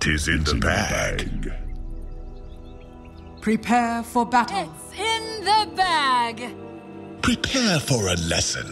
What is in the bag? Prepare for battle. It's in the bag! Prepare for a lesson.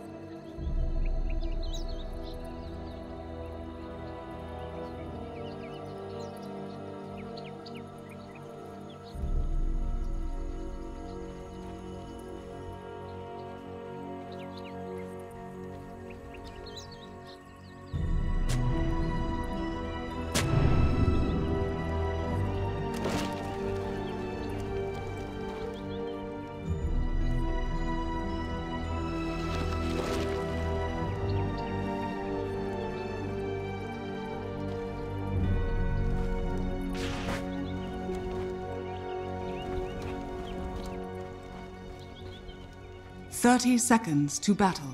"30 seconds to battle.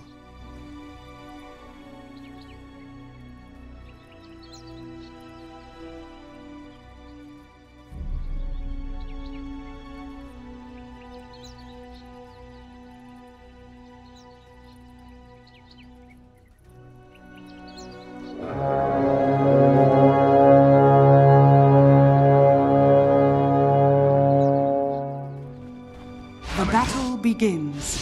The battle begins.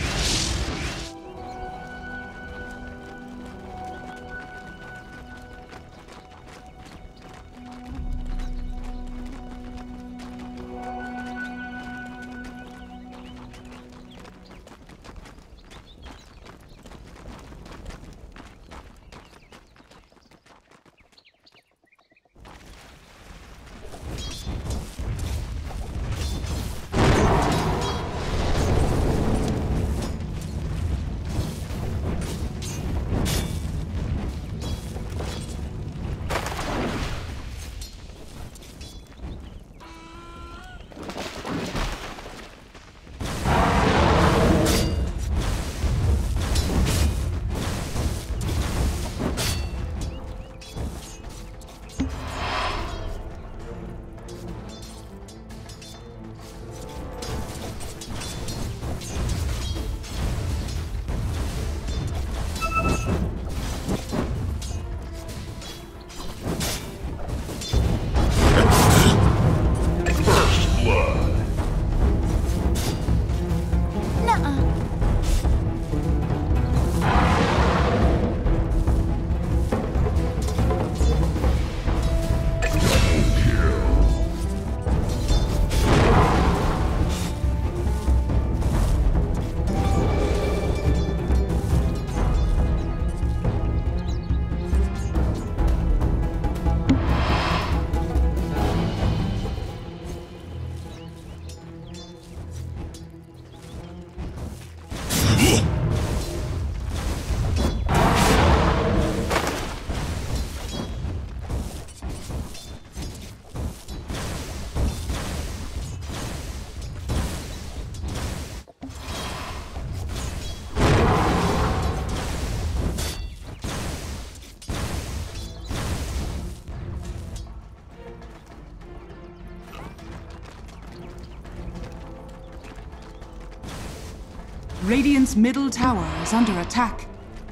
Radiant's middle tower is under attack.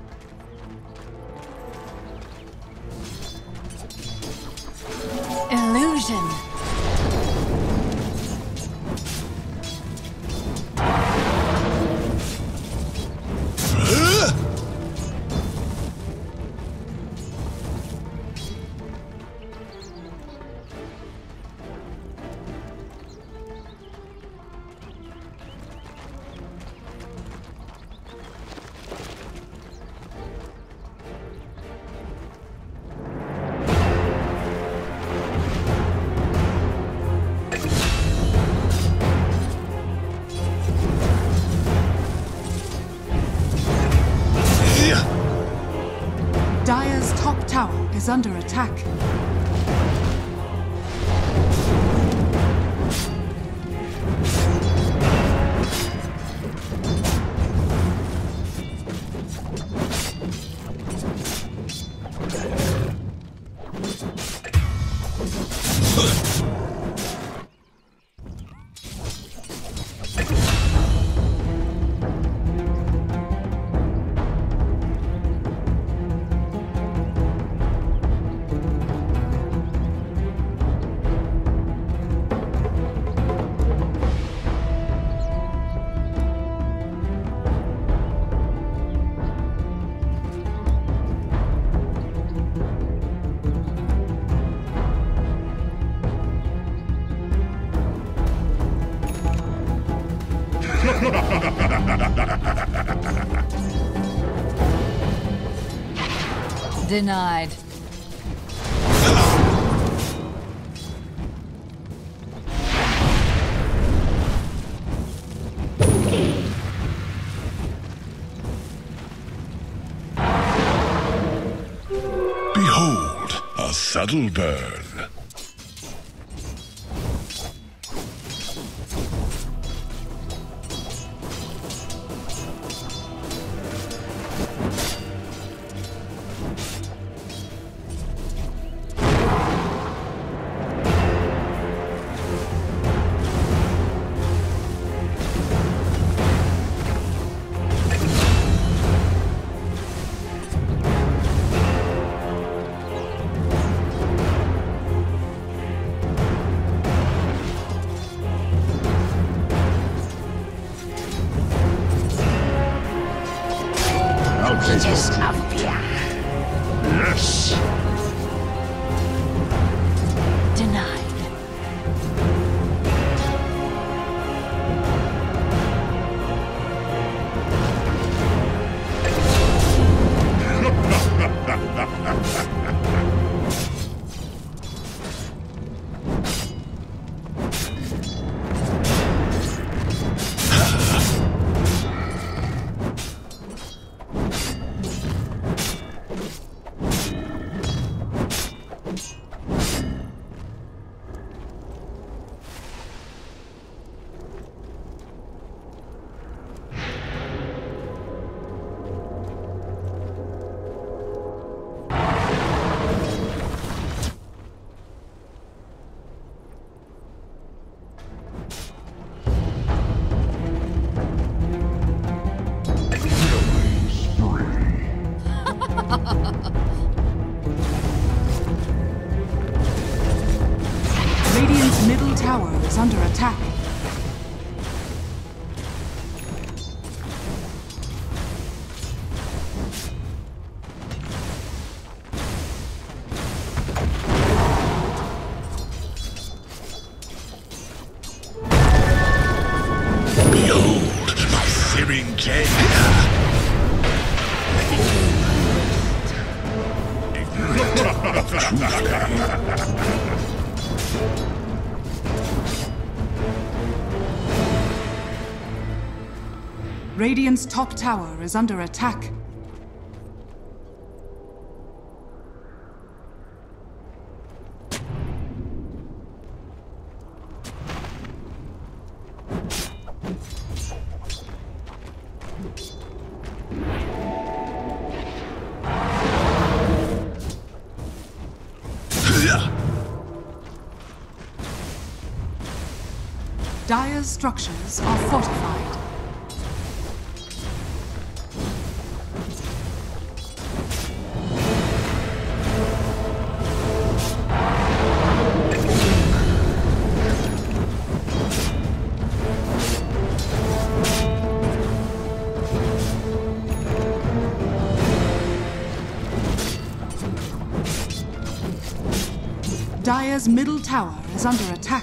Illusion. Dire's top tower is under attack. Denied. Behold, a subtle burn. Just of fear. Yes. Denied. Radiant's middle tower is under attack. Behold, my searing jade. Radiant's top tower is under attack. Dire's structures are fortified. Dire's middle tower is under attack.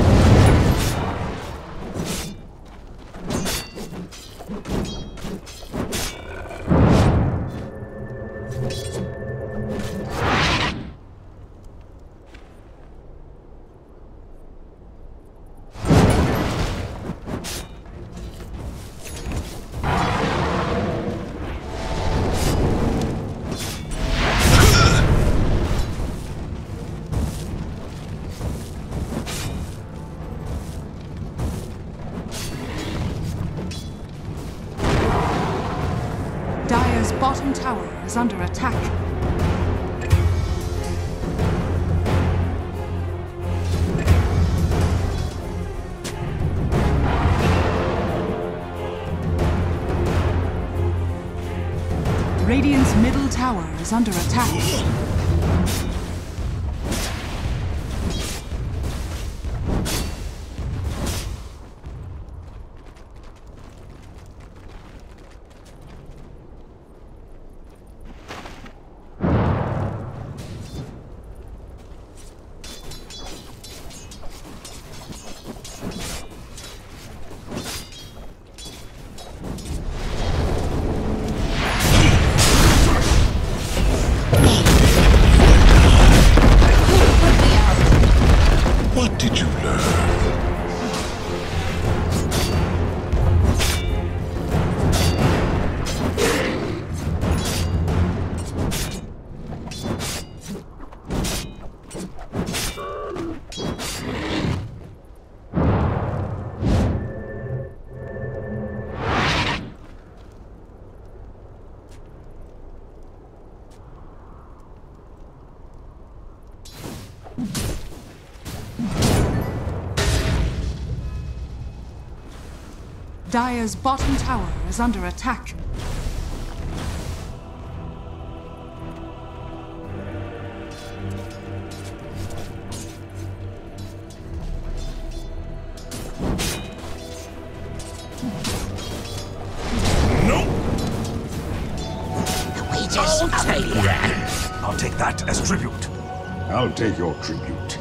Dire's bottom tower is under attack. Radiant's middle tower is under attack. What did you learn? Dire's bottom tower is under attack. No! The wages of the I'll take that as tribute. I'll take your tribute.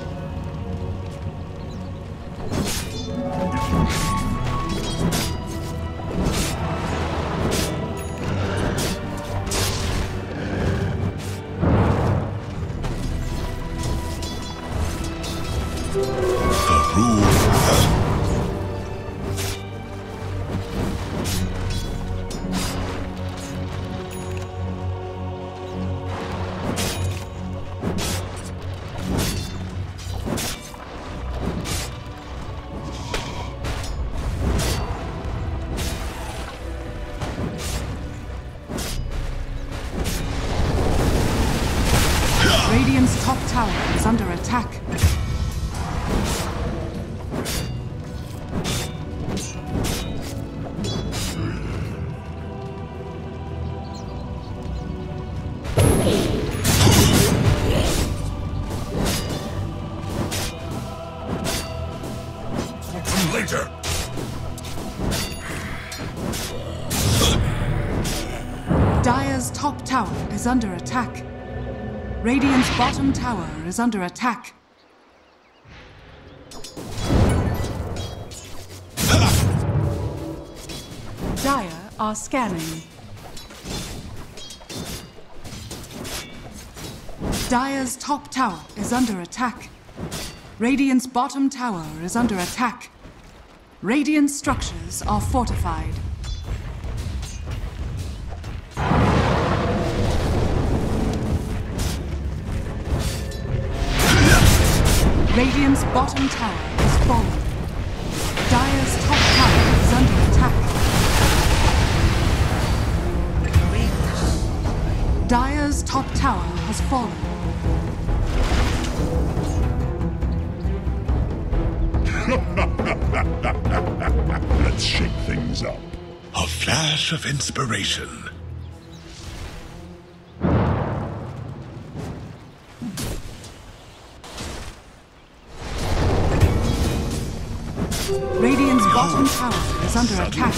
The rule. Radiant's top tower is under attack. Later. Dire's top tower is under attack. Radiant's bottom tower is under attack. Dire are scanning. Dire's top tower is under attack. Radiant's bottom tower is under attack. Radiant structures are fortified. Radiant's bottom tower is fallen. Dire's top tower is under attack. Dire's top tower has fallen. Let's shake things up. A flash of inspiration. Radiant's bottom tower is under attack.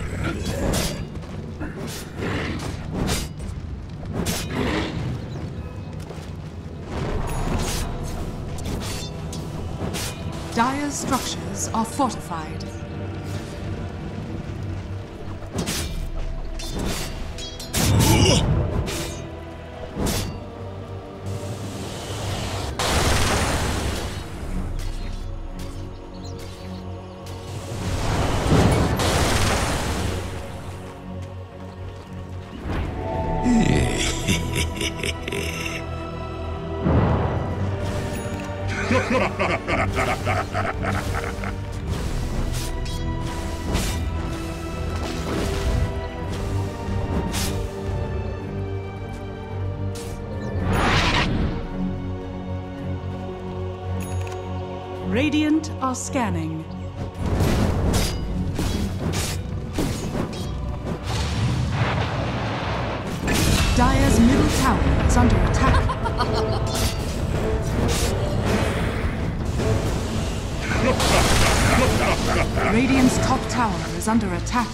Dire's structures are fortified. Radiant are scanning. Dire's middle tower is under attack. Radiant's top tower is under attack.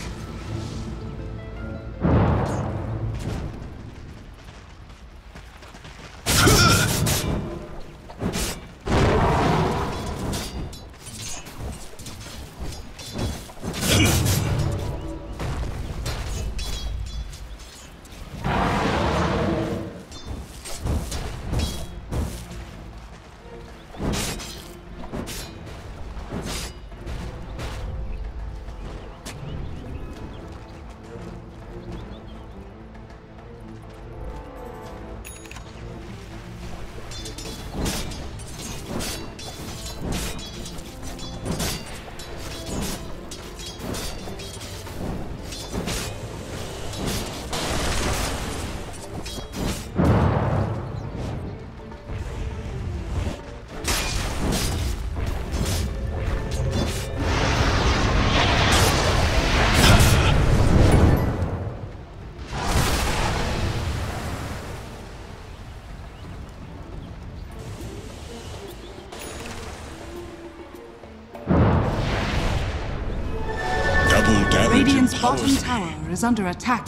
Radiant's bottom tower is under attack.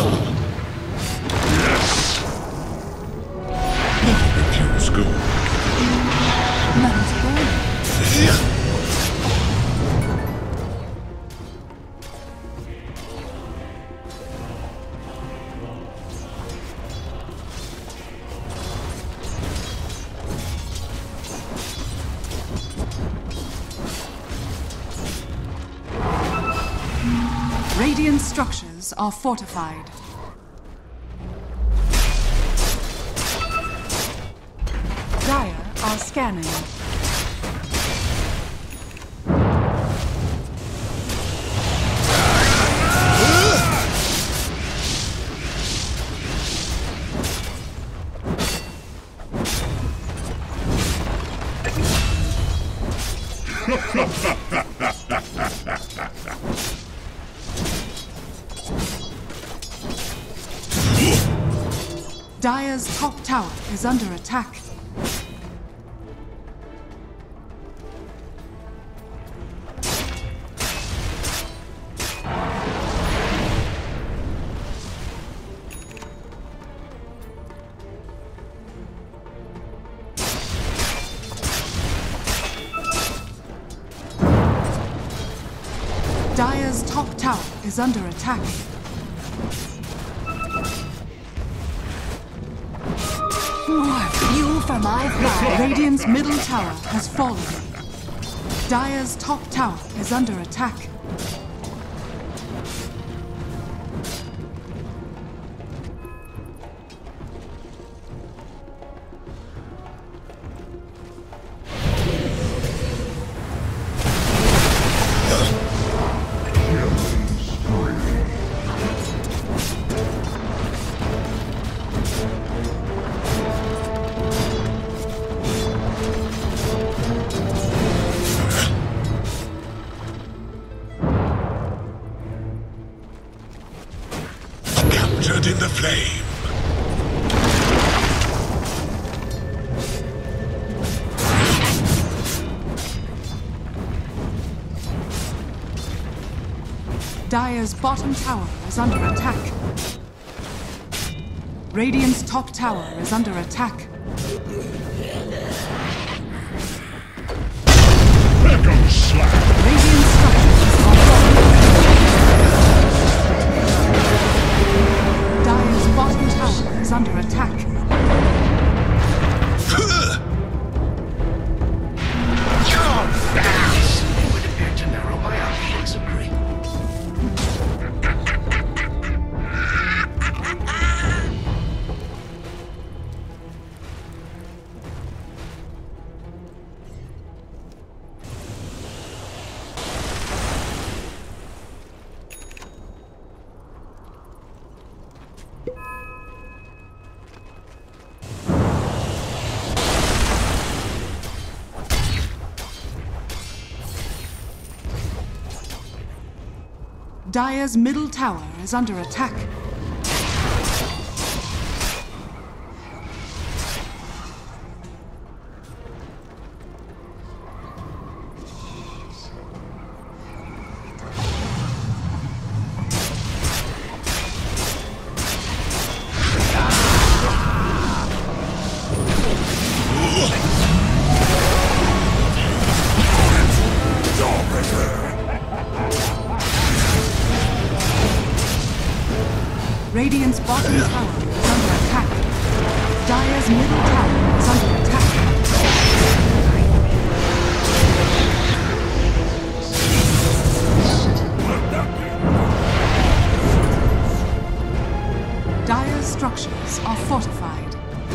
Yes. It feels good. Mother's burning. Radiant structures are fortified. Dire are scanning. Dire's top tower is under attack. Dire's top tower is under attack. More fuel for my fire. Radiant's middle tower has fallen. Dire's top tower is under attack. Captured in the flame. Dire's bottom tower is under attack. Radiant's top tower is under attack. Echo slap. Radiant structures are falling. Dire's bottom tower is under attack. It would appear to narrow my options a great. Dire's middle tower is under attack. Radiant's bottom tower is under attack. Dire's middle tower is under attack. Dire's structures are fortified.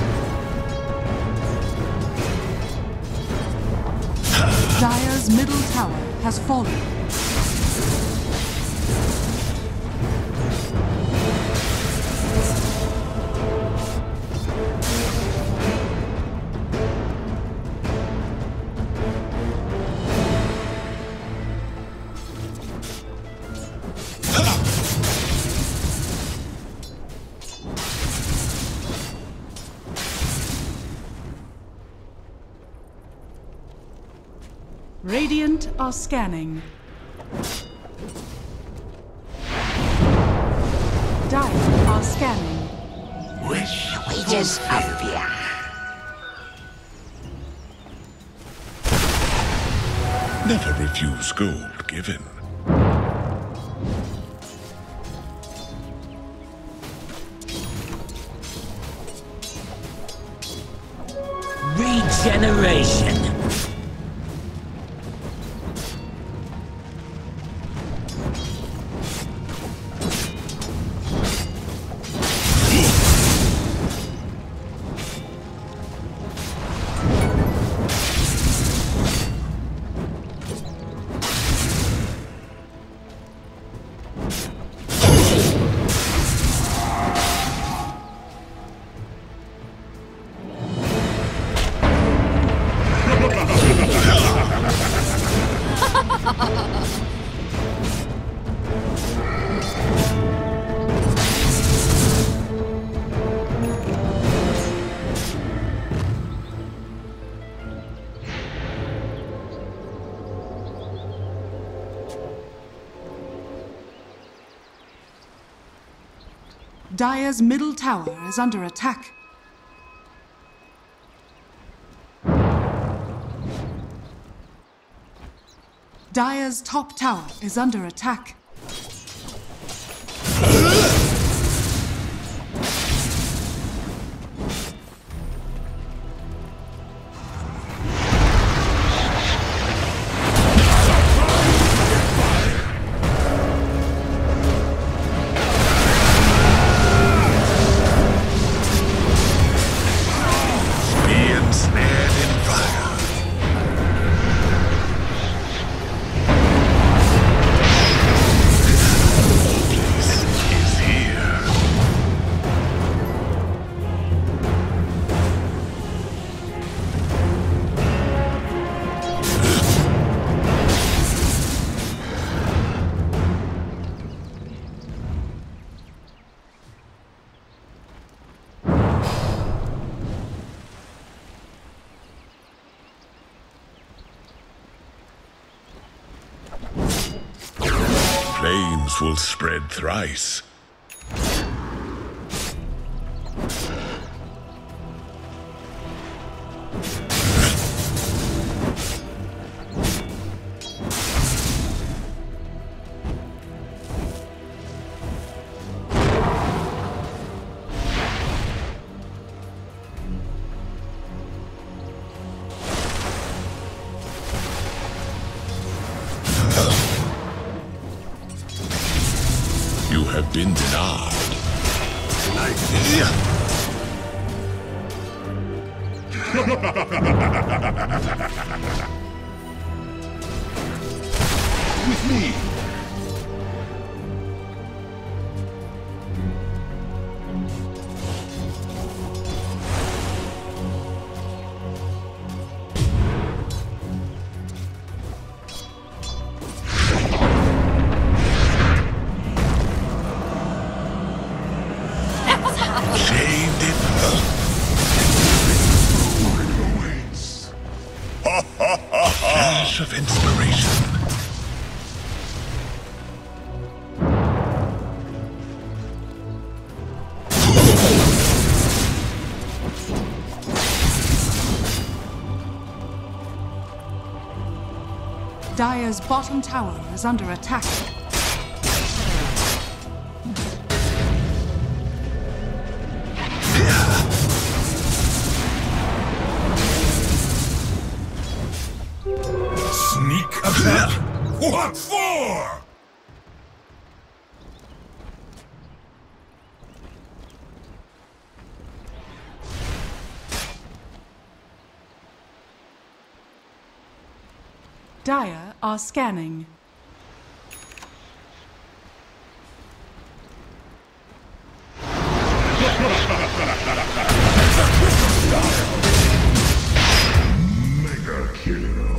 Dire's middle tower has fallen. Radiant are scanning. Dire are scanning. Wish Wages of fear. Never refuse gold given. Regeneration. Dire's middle tower is under attack. Dire's top tower is under attack. Being snared in fire. Is here. Flames will spread thrice. You have been denied. With me. Shaved it. Flash of inspiration. Dire's bottom tower is under attack. Sneak attack? What for? Dire are scanning. Mega kill.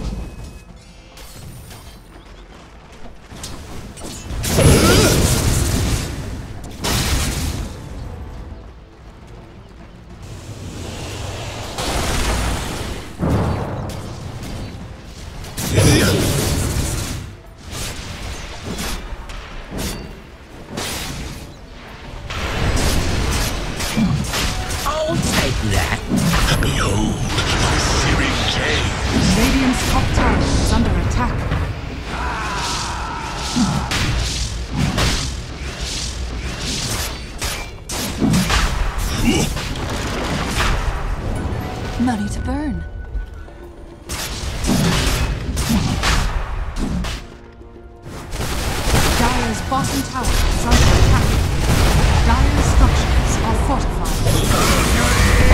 bottom tower is under attack. Dire structures are fortified.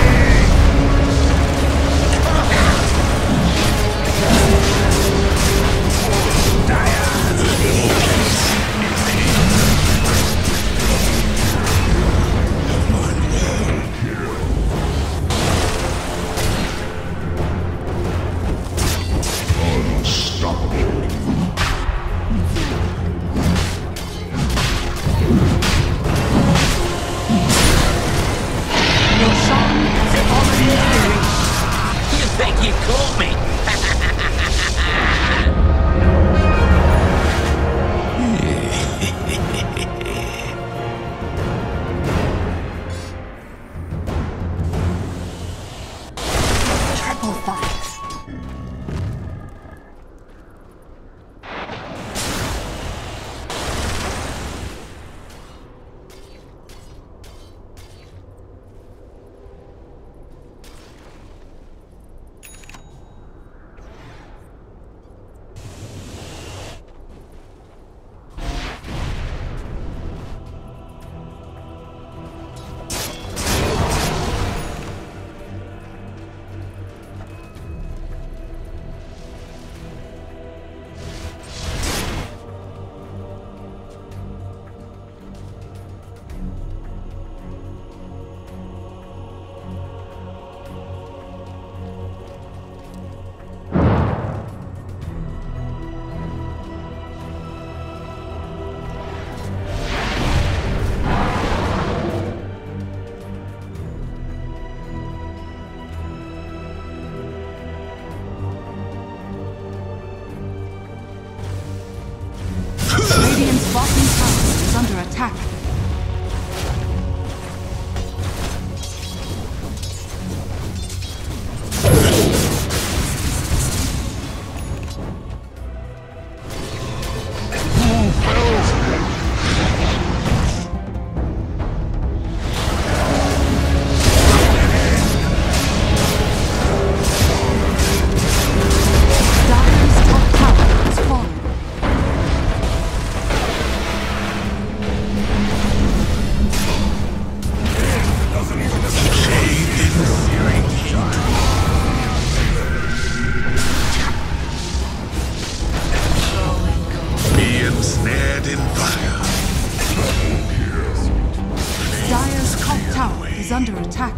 You think you caught me? Triple five. Radiant's bottom tower is under attack. Dire's top tower has fallen. Be ensnared in fire. Dire's top tower is under attack.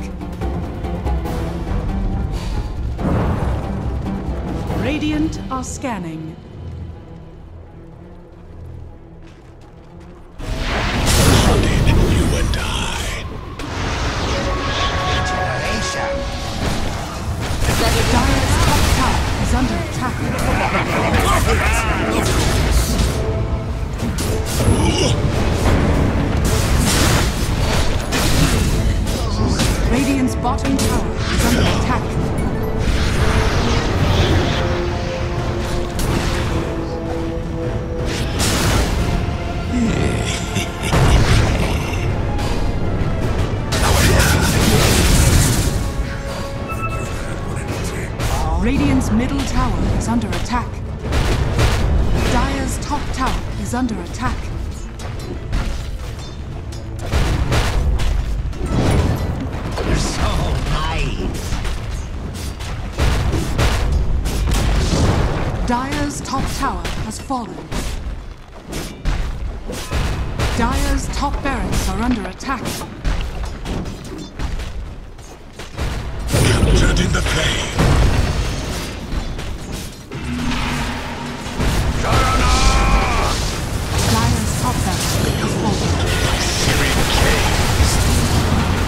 Radiant are scanning. Flooded, you and I. Dire's top tower is under attack. Radiant's bottom tower is under attack. Radiant's middle tower is under attack. Dire's top tower is under attack. You're so nice. Dire's top tower has fallen. Dire's top barracks are under attack. Captured in the flame. Dire's top barracks has fallen. Searing caves.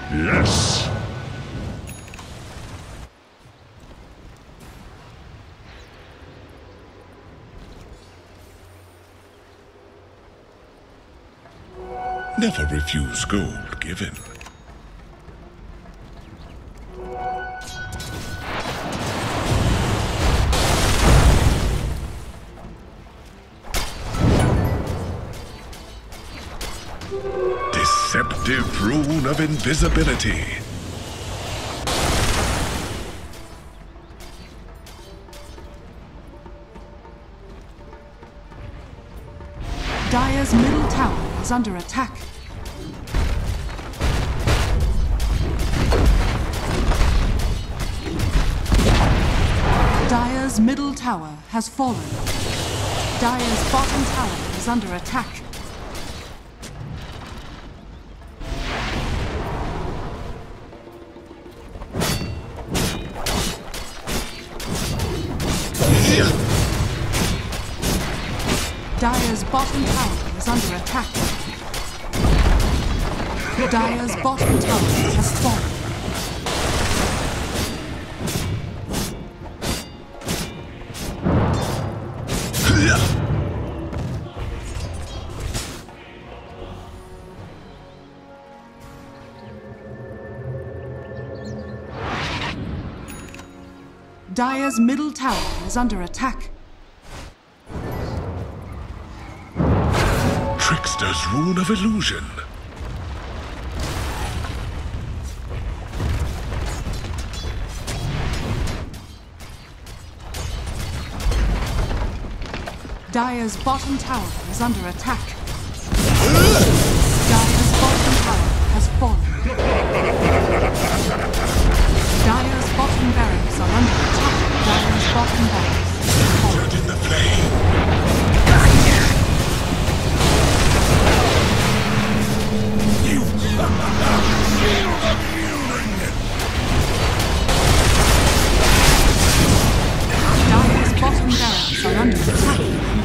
Yes. Never refuse gold given. Deceptive rune of invisibility. Dire's middle tower is under attack. Dire's middle tower has fallen. Dire's bottom tower is under attack. Dire's bottom tower is under attack. Dire's bottom tower has fallen. Dire's middle tower is under attack. Trickster's rune of illusion. Dire's bottom tower is under attack. Dire's bottom tower has fallen. Dire's bottom barracks are under attack. Dire's bottom barracks has fallen. In the flame. Dire's bottom barracks are under attack.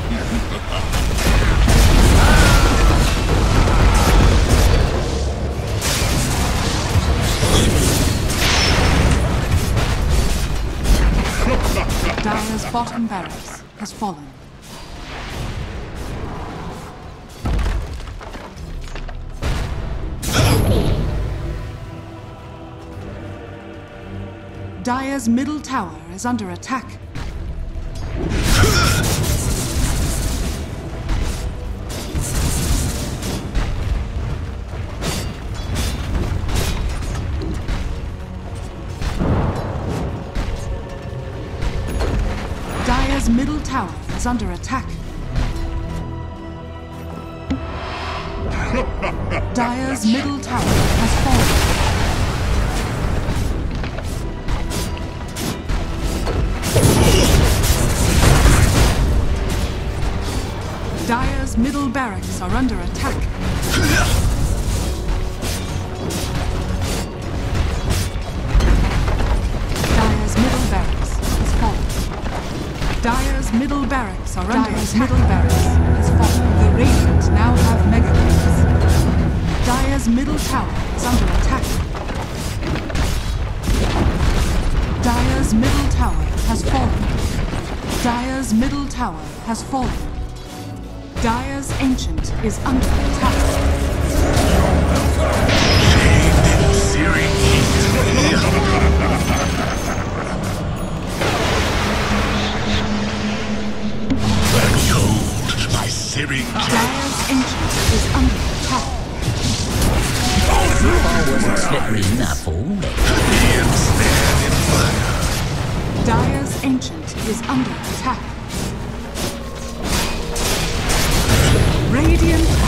Dire's bottom barracks has fallen. Dire's middle tower is under attack. Dire's middle tower is under attack. Dire's middle tower has fallen. Dire's middle barracks are under attack. Dire's middle barracks has fallen. Dire's middle barracks are under attack. Middle barracks has fallen. The Radiant now have mega kills. Dire's middle tower is under attack. Dire's middle tower has fallen. Dire's middle tower has fallen. Dire's Ancient is under attack. Searing heat. Behold my searing Dire's Ancient is under attack. Dire's Ancient is under attack. Radiant